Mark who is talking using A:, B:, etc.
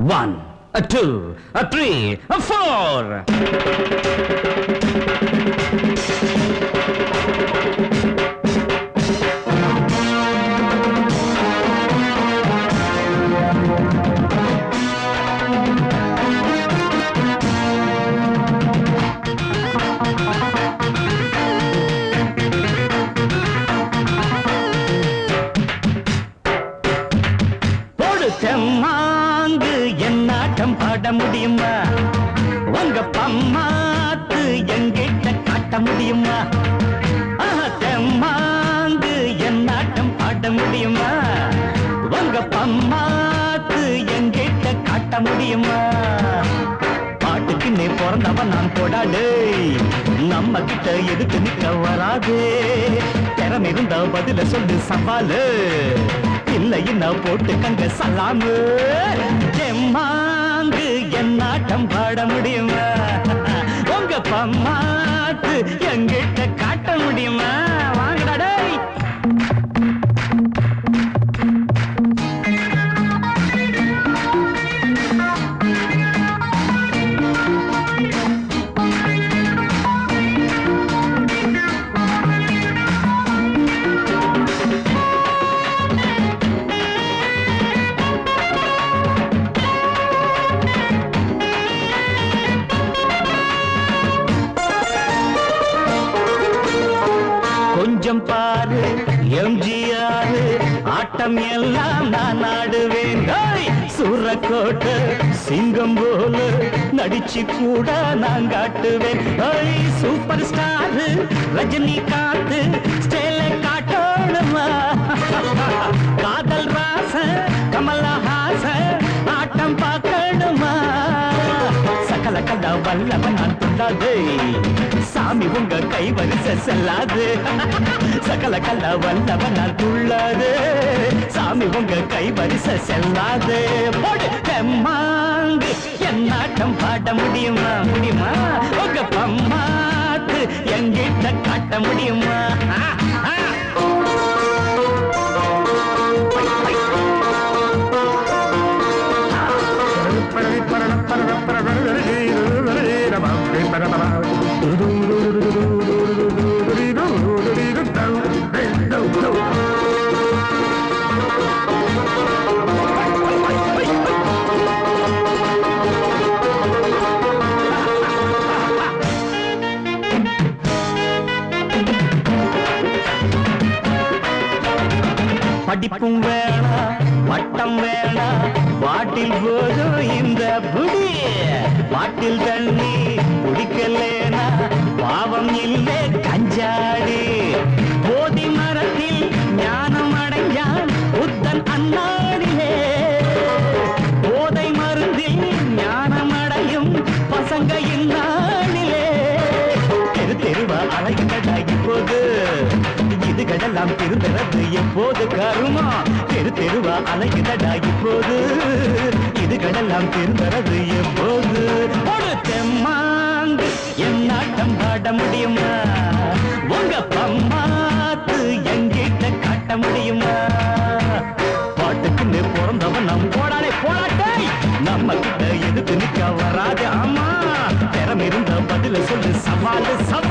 A: 1, 2, 3, 4. தெம்மாங்கு என்னாட்டம் பாட முடியுமா? உங்க பம்மாத்து எங்கிட்ட காட்ட முடியுமா? தெம்மாங்கு என்னாட்டம் பாட முடியுமா? உங்க பம்மாத்து எங்கிட்ட காட்ட முடியுமா? பாட்டுக்கு நீ பிறந்தவன் நான் போடாடே, நம்ம கிட்ட எதுக்கு நிக்க வராது. திறம் இருந்தா பதில சொல்லு சவாலு, இல்லைன்னா போட்டு கங்க சலாமு. எம்மாங்கு என்னாட்டம் பாட முடியுமா? உங்க பம்மாத்து எங்கிட்ட காட்ட முடியுமா? வாங்கடா. கொஞ்சம் பாரு எம்ஜிஆர் ஆட்டம் எல்லாம் நான் ஆடுவேன். சூரக்கோட்டை சிங்கம் போல நடிச்சு கூட நான் காட்டுவேன். சூப்பர் ஸ்டார் ரஜினிகாந்த் ஸ்டைல காட்டணுமா? காதல் ராச கமலஹாச ஆட்டம் பார்க்கணுமா? சகல கலா வல்லவன் நான் துண்டாது, சாமி உங்க கை வரிசை செல்லாது. சகல கலா வல்லவன் நான் துள்ளாது, சாமி உங்க கை வரிசை செல்லாது. தெம்மாங்கு என்னாட்டம் பாட முடியுமா? முடியுமா? உங்க பம்மாத்து எங்கிட்ட காட்ட முடியுமா? படிப்பும் வேணா வட்டம் வேணா, பாட்டில் போதும் இந்த புடி. பாட்டில் தண்ணி குடிக்கலேனா பாவம் இல்லை கஞ்சாடி. போதி மரத்தில் ஞானம் அடைஞ்சான் புத்தன் அண்ணாடிலே, போதை மருந்தில் ஞானம் அடையும் பசங்க இந்நாளிலே. தெரு தெருவா அழகினதாகி போது இதுகளெல்லாம் திருந்தறது எப்போது கருமா? தெரு தெருவா அலையுதடாகி போது இதுகளெல்லாம் திருந்தறது எப்போது? ஒரு தெம்மாங்கு என்னாட்டம் பாட முடியுமா? உங்க பம்மாத்து எங்கிட்ட காட்ட முடியுமா? பாட்டுக்குன்னு பிறந்தவன் நம் போடாடே போடாட்டே, நம்ம கிட்ட எதுக்கு நிக்க வராது. ஆமா திறம் இருந்த பதில சொல்லு சவாலு.